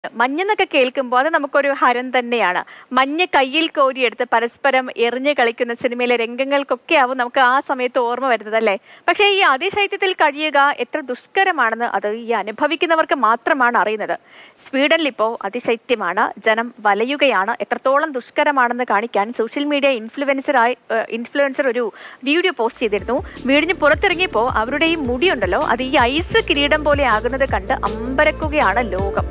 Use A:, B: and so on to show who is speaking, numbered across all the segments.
A: മഞ്ഞെന്നൊക്കെ കേൾക്കുമ്പോൾ അത് നമുക്കൊരു ഹരം തന്നെയാണ്. മഞ്ഞ് കയ്യിൽ കോരിയെടുത്ത് പരസ്പരം എറിഞ്ഞ് കളിക്കുന്ന സിനിമയിലെ രംഗങ്ങൾക്കൊക്കെ ആവും നമുക്ക് ആ സമയത്ത് ഓർമ്മ വരുന്നത് അല്ലേ. പക്ഷേ ഈ അതിശൈത്യത്തിൽ കഴിയുക എത്ര ദുഷ്കരമാണെന്ന് അത് ഈ അനുഭവിക്കുന്നവർക്ക് മാത്രമാണ് അറിയുന്നത്. സ്വീഡനിൽ ഇപ്പോൾ അതിശൈത്യമാണ്, ജനം വലയുകയാണ്. എത്രത്തോളം ദുഷ്കരമാണെന്ന് കാണിക്കാൻ സോഷ്യൽ മീഡിയ ഇൻഫ്ലുവൻസർ ഒരു വീഡിയോ പോസ്റ്റ് ചെയ്തിരുന്നു. വീടിന് പുറത്തിറങ്ങിയപ്പോൾ അവരുടെ ഈ മുടിയുണ്ടല്ലോ, അത് ഈ ഐസ് കിരീടം പോലെ ആകുന്നത് കണ്ട് അമ്പരക്കുകയാണ് ലോകം.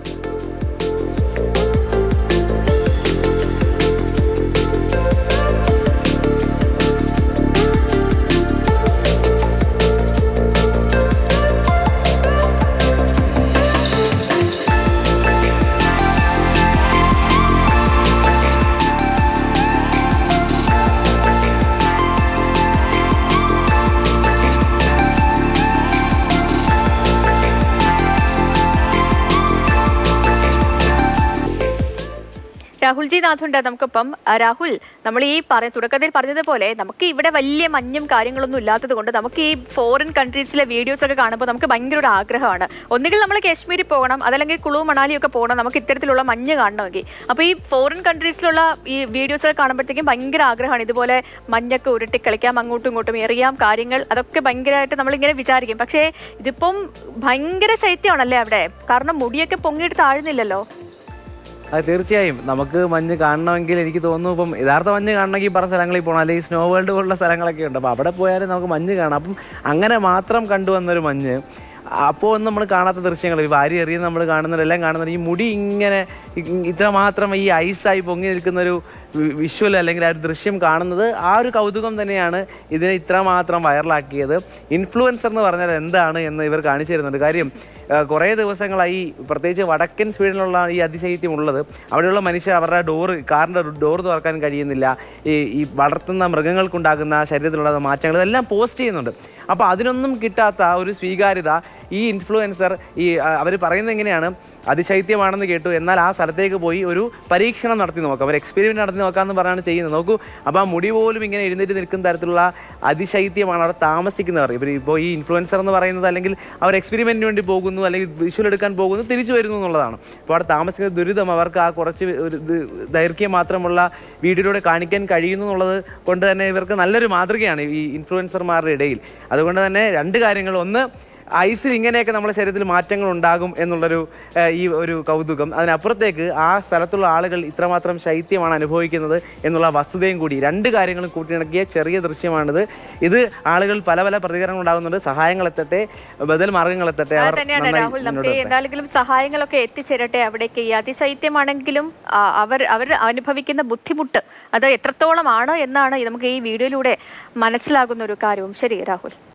A: രാഹുൽജി നാഥുണ്ട് നമുക്കിപ്പം. രാഹുൽ, നമ്മൾ ഈ തുടക്കത്തിൽ പറഞ്ഞതുപോലെ നമുക്ക് ഇവിടെ വലിയ മഞ്ഞും കാര്യങ്ങളൊന്നും ഇല്ലാത്തത് കൊണ്ട് നമുക്ക് ഈ ഫോറിൻ കൺട്രീസിലെ വീഡിയോസ് ഒക്കെ കാണുമ്പോൾ നമുക്ക് ഭയങ്കര ഒരു ആഗ്രഹമാണ്. ഒന്നുകിൽ നമ്മൾ കാശ്മീരിൽ പോകണം, അതല്ലെങ്കിൽ കുളു മണാലിയൊക്കെ പോകണം നമുക്ക് ഇത്തരത്തിലുള്ള മഞ്ഞ് കാണണമെങ്കിൽ. അപ്പോൾ ഈ ഫോറിൻ കൺട്രീസിലുള്ള ഈ വീഡിയോസ് ഒക്കെ കാണുമ്പോഴത്തേക്കും ഭയങ്കര ആഗ്രഹമാണ് ഇതുപോലെ മഞ്ഞൊക്കെ ഉരുട്ടി കളിക്കാം, അങ്ങോട്ടും ഇങ്ങോട്ടും എറിയാം കാര്യങ്ങൾ, അതൊക്കെ ഭയങ്കരമായിട്ട് നമ്മളിങ്ങനെ വിചാരിക്കും. പക്ഷേ ഇതിപ്പം ഭയങ്കര ശൈത്യമാണല്ലേ അവിടെ, കാരണം മുടിയൊക്കെ പൊങ്ങിയിട്ട് താഴുന്നില്ലല്ലോ.
B: അത് തീർച്ചയായും നമുക്ക് മഞ്ഞ് കാണണമെങ്കിൽ എനിക്ക് തോന്നുന്നു ഇപ്പം യഥാർത്ഥ മഞ്ഞ് കാണണമെങ്കിൽ പറഞ്ഞ സ്ഥലങ്ങളിൽ പോകണം, അല്ലെങ്കിൽ സ്നോ വേൾഡ് പോലുള്ള സ്ഥലങ്ങളൊക്കെ ഉണ്ട്. അപ്പോൾ അവിടെ പോയാലും നമുക്ക് മഞ്ഞ് കാണാം. അപ്പം അങ്ങനെ മാത്രം കണ്ടുവന്നൊരു മഞ്ഞ് അപ്പോൾ ഒന്നും നമ്മൾ കാണാത്ത ദൃശ്യങ്ങൾ, ഈ വാരി എറിയുന്ന നമ്മൾ കാണുന്നതെല്ലാം കാണുന്നത് ഈ മുടി ഇങ്ങനെ ഇത്രമാത്രം ഈ ഐസായി പൊങ്ങി നിൽക്കുന്നൊരു വിഷ്വൽ അല്ലെങ്കിൽ ആ ഒരു ദൃശ്യം കാണുന്നത് ആ ഒരു കൗതുകം തന്നെയാണ് ഇതിനെ ഇത്രമാത്രം വൈറലാക്കിയത്. ഇൻഫ്ലുവൻസർ എന്ന് പറഞ്ഞാൽ എന്താണ് എന്ന് ഇവർ കാണിച്ചു തരുന്നുണ്ട്. കാര്യം കുറേ ദിവസങ്ങളായി പ്രത്യേകിച്ച് വടക്കൻ സ്വീഡനിലുള്ള ഈ അതിശൈത്യം ഉള്ളത്. അവിടെയുള്ള മനുഷ്യർ അവരുടെ കാറിൻ്റെ ഡോർ തുറക്കാൻ കഴിയുന്നില്ല. ഈ വളർത്തുന്ന മൃഗങ്ങൾക്കുണ്ടാകുന്ന ശരീരത്തിലുള്ള മാറ്റങ്ങൾ ഇതെല്ലാം പോസ്റ്റ് ചെയ്യുന്നുണ്ട്. അപ്പോൾ അതിനൊന്നും കിട്ടാത്ത ഒരു സ്വീകാര്യത ഈ ഇൻഫ്ലുവൻസർ അവർ പറയുന്നത് എങ്ങനെയാണ്, അതിശൈത്യമാണെന്ന് കേട്ടു, എന്നാൽ ആ സ്ഥലത്തേക്ക് പോയി ഒരു പരീക്ഷണം നടത്തി നോക്കാം, ഒരു എക്സ്പെരിമെൻറ്റ് നടത്തി നോക്കാമെന്ന് പറഞ്ഞാണ് ചെയ്യുന്നത്. നോക്കൂ, അപ്പോൾ ആ മുടി പോലും ഇങ്ങനെ എഴുന്നേറ്റ് നിൽക്കുന്ന തരത്തിലുള്ള അതിശൈത്യമാണ് അവിടെ താമസിക്കുന്നവർ. ഇപ്പോൾ ഈ ഇൻഫ്ലുവൻസർ എന്ന് പറയുന്നത് അല്ലെങ്കിൽ അവർ എക്സ്പെരിമെൻറ്റിന് വേണ്ടി പോകുന്നു, അല്ലെങ്കിൽ വിഷ്വൽ എടുക്കാൻ പോകുന്നു, തിരിച്ചു വരുന്നു എന്നുള്ളതാണ്. അപ്പോൾ അവിടെ താമസിക്കുന്ന ദുരിതം അവർക്ക് ആ കുറച്ച് ഒരു ദൈർഘ്യം മാത്രമുള്ള വീഡിയോയിലൂടെ കാണിക്കാൻ കഴിയുന്നു എന്നുള്ളത് കൊണ്ട് തന്നെ ഇവർക്ക് നല്ലൊരു മാതൃകയാണ് ഈ ഇൻഫ്ലുവൻസർമാരുടെ ഇടയിൽ. അതുകൊണ്ട് തന്നെ രണ്ട് കാര്യങ്ങൾ: ഒന്ന്, ഐസിൽ ഇങ്ങനെയൊക്കെ നമ്മുടെ ശരീരത്തിൽ മാറ്റങ്ങൾ ഉണ്ടാകും എന്നുള്ളൊരു ഈ ഒരു കൗതുകം. അതിനപ്പുറത്തേക്ക് ആ സ്ഥലത്തുള്ള ആളുകൾ ഇത്രമാത്രം ശൈത്യമാണ് അനുഭവിക്കുന്നത് എന്നുള്ള വസ്തുതയും കൂടി, രണ്ട് കാര്യങ്ങളും കൂട്ടിയിണക്കിയ ചെറിയ ദൃശ്യമാണിത്. ഇത് ആളുകൾ പല പല പ്രതികരണങ്ങൾ ഉണ്ടാകുന്നുണ്ട്. സഹായങ്ങൾ എത്തട്ടെ, ബദൽ മാർഗങ്ങൾ എത്തട്ടെ.
A: രാഹുൽ, നമുക്ക് എന്തായാലും സഹായങ്ങളൊക്കെ എത്തിച്ചേരട്ടെ അവിടേക്ക്. ഈ അതിശൈത്യമാണെങ്കിലും അവർ അനുഭവിക്കുന്ന ബുദ്ധിമുട്ട് അത് എത്രത്തോളമാണ് എന്നാണ് നമുക്ക് ഈ വീഡിയോയിലൂടെ മനസ്സിലാകുന്ന ഒരു കാര്യവും. ശരി രാഹുൽ.